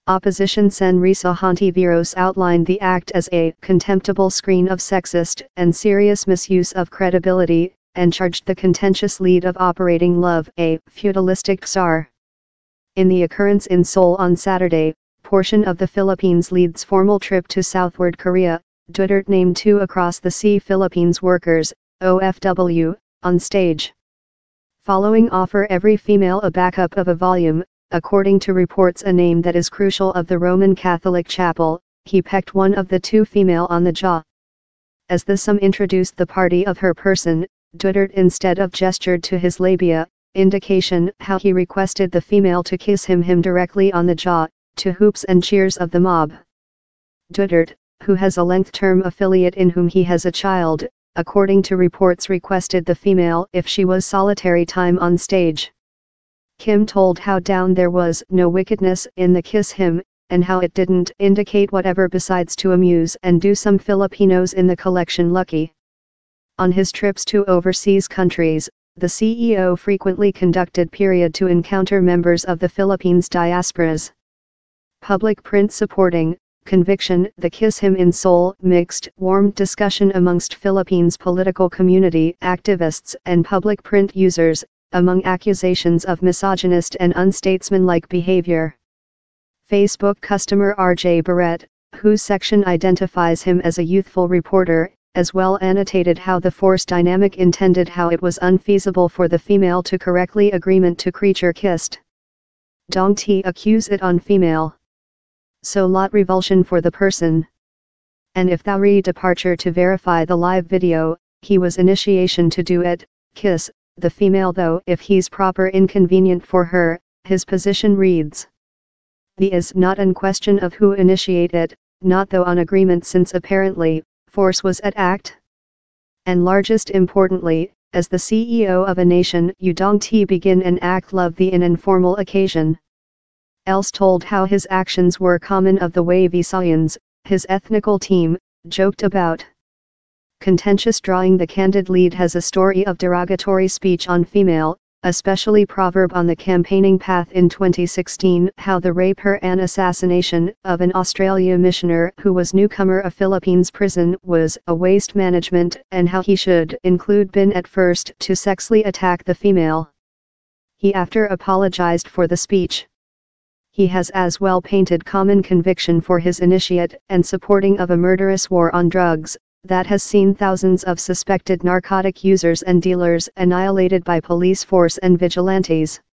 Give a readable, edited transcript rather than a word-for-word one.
Opposition Senrisa Hontiveros outlined the act as a contemptible screen of sexist and serious misuse of credibility, and charged the contentious lead of operating Love, a feudalistic czar. In the occurrence in Seoul on Saturday, portion of the Philippines lead's formal trip to southward Korea, Duterte named 2 across the sea Philippines workers, OFW, on stage. Following offer every female a backup of a volume, according to reports a name that is crucial of the Roman Catholic chapel, he pecked one of the 2 female on the jaw. As the some introduced the party of her person, Duterte instead of gestured to his labia, indication how he requested the female to kiss him directly on the jaw, to hoops and cheers of the mob. Duterte, who has a length-term affiliate in whom he has a child, according to reports requested the female if she was solitary time on stage. Kim told how down there was no wickedness in the kiss him, and how it didn't indicate whatever besides to amuse and do some Filipinos in the collection lucky. On his trips to overseas countries, the CEO frequently conducted period to encounter members of the Philippines diasporas. Public print supporting conviction. The kiss him in Seoul mixed warmed discussion amongst Philippines political community activists and public print users, among accusations of misogynist and unstatesmanlike behavior. Facebook customer RJ Barrett, whose section identifies him as a youthful reporter, as well annotated how the force dynamic intended how it was unfeasible for the female to correctly agreement to creature kissed. Dong T accuse it on female. So lot revulsion for the person. And if thou departure to verify the live video, he was initiation to do it, kiss, the female though if he's proper inconvenient for her, his position reads. The is not in question of who initiate it, not though on agreement since apparently, force was at act. And largest importantly, as the CEO of a nation you don't begin and act love the in informal occasion. Else told how his actions were common of the way Visayans, his ethnical team, joked about. Contentious drawing. The candid lead has a story of derogatory speech on female, especially proverb on the campaigning path in 2016 how the rape her and assassination of an Australia missioner who was newcomer of Philippines prison was a waste management and how he should include been at first to sexually attack the female. He after apologized for the speech. He has as well painted common conviction for his initiate and supporting of a murderous war on drugs, that has seen thousands of suspected narcotic users and dealers annihilated by police force and vigilantes.